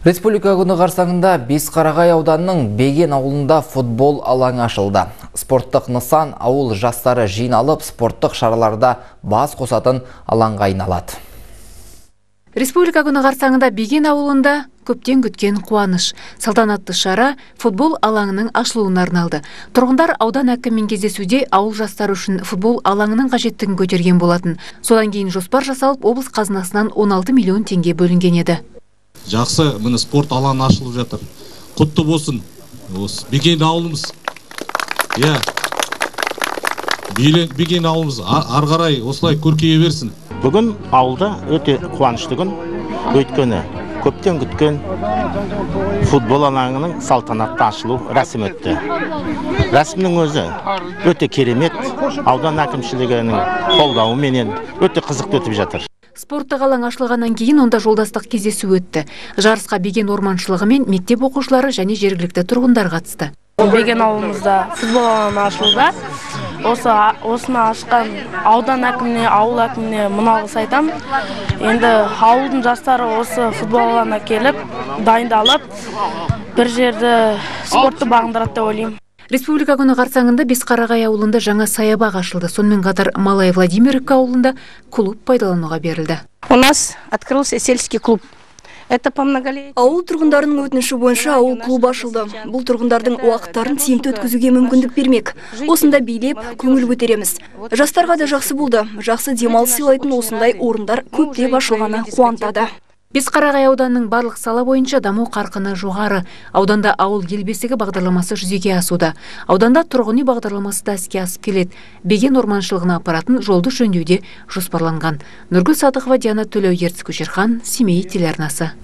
Республика күні қарсаңында Бесқарағай ауданының Беген ауылында футбол алаңы ашылды. Спорттық нысан ауыл жастары жиналып, спорттық шараларда бас қосатын алаңға айналады. Республика күні қарсаңында Беген ауылында көптен күткен қуаныш. Салтанатты шара футбол алаңының ашылуына арналды. Тұрғындар аудан әкімімен кездесуде ауыл жастары үшін футбол алаңының қажеттігін көтерген болатын. Содан кейін жоспар жасалып, облыс қазынасынан 16 миллион теңге бөлінген еді. Жақсы, міне спорт алаңы ашылып жатыр. Құтты болсын. Осы Беген ауылымыз. Иә. Беген ауылымыз ары қарай осылай көркейе берсін. Бүгін ауылда өте қуанышты күн. Өйткені көптен күткен футбол алаңының салтанатты ашылу рәсімі өтті. Рәсімнің өзі өте керемет, аудан әкімшілігінің қолдауыменен өте қызықты өтіп жатыр. Спорттық алаң ашылғаннан кейін онда жолдастық кездесу өтті. Жарысқа Беген орманшылығы мен мектеп оқушылары және жергілікті тұрғындар қатысты. Беген ауылымызда футбол алаңы ашылды. Осыны ашқан аудан әкіміне, ауыл әкіміне мың алғыс айтам. Енді ауылдың жастары осы футбол алаңына келіп, дайындалып, бір жерді спортты бағындырады деп ойлаймын. Республика күні қарсаңында Бесқарағай ауылында жаңа саябақ ашылды. Сонымен қатар Малай Владимировка ауылында клуб пайдалануға берілді. У нас открылся сельский клуб. Ауыл тұрғындарының өтініші бойынша ауыл клубы ашылды. Бұл тұрғындардың уақыттарын тиімді өткізуге мүмкіндік бермек. Осында билеп, көңіл көтереміз. Жастарға да жақсы болды. Жақсы демалыс сыйлайтын осындай орындар көптеп ашылғаны қуантады. Бесқарағай ауданының барлық сала бойынша даму қарқыны жоғары. Ауданда ауыл ел бесігі бағдарламасы жүзеге асуда. Ауданда тұрғын үй бағдарламасы да іске асып келеді. Беген орманшылығына апаратын жолды жөндеуде жоспарланған. Нұргүл Садықова, Диана Төлеу, Ертіс Көшерхан, Семей телеарнасы.